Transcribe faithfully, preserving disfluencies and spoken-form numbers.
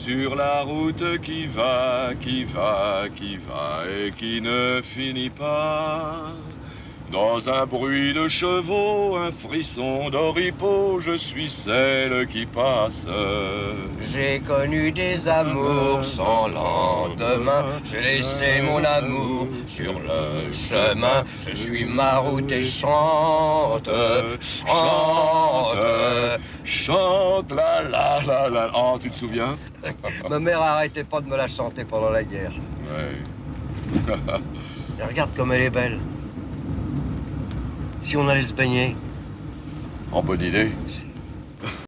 Sur la route qui va, qui va, qui va et qui ne finit pas. Dans un bruit de chevaux, un frisson d'oripeaux, je suis celle qui passe. J'ai connu des amours sans lendemain, j'ai laissé mon amour sur le chemin. Je suis ma route et chante, chante, chante, la la la la. Oh, tu te souviens? Ma mère arrêtait pas de me la chanter pendant la guerre. Ouais. Et regarde comme elle est belle. Si on allait se baigner. En bonne idée.